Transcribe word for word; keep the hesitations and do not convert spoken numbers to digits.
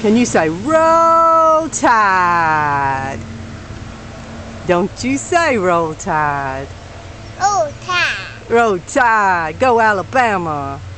Can you say Roll Tide? Don't you say Roll Tide. Roll Tide. Roll Tide. Go Alabama.